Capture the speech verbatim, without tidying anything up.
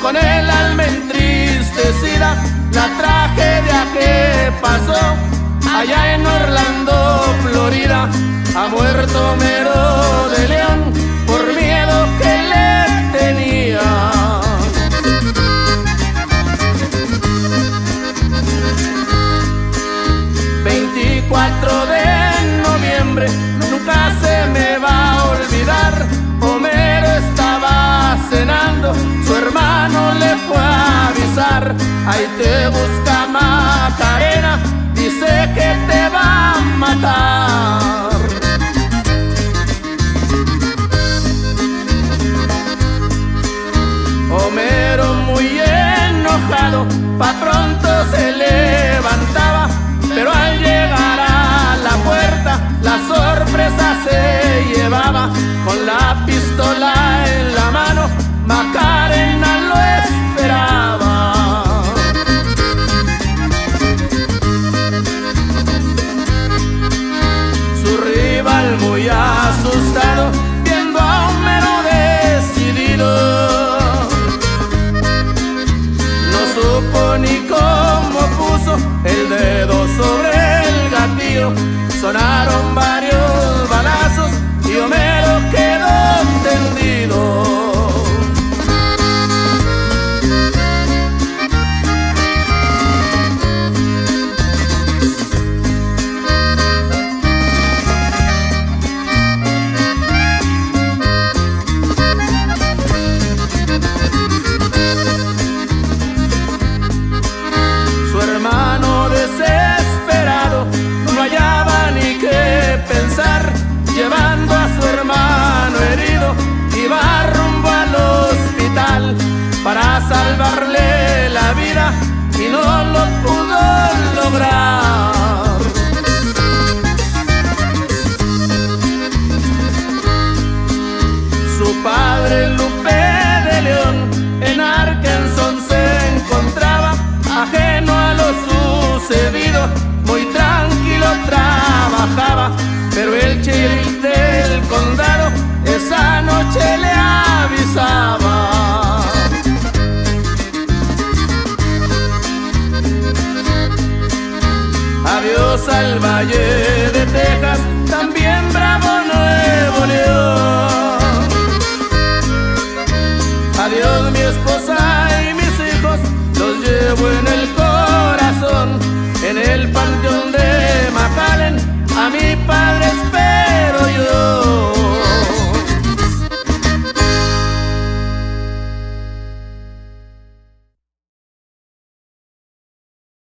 con el alma entristecida, la tragedia que pasó allá en Orlando, Florida. Ha muerto Homero de León por miedo que le tenía. veinticuatro de noviembre, nunca se me va a olvidar. Homero estaba cenando, su hermano le fue a avisar: ahí te busca Macarena, dice que te va a matar. Homero muy enojado, pa' pronto se levantaba, pero al llegar a la puerta la sorpresa se llevaba. Con la pistola en la mano, Macarena lo esperaba. Su rival muy asustado, viendo a Homero decidido, no supo ni cómo puso el dedo sobre el gatillo. Sonaron varios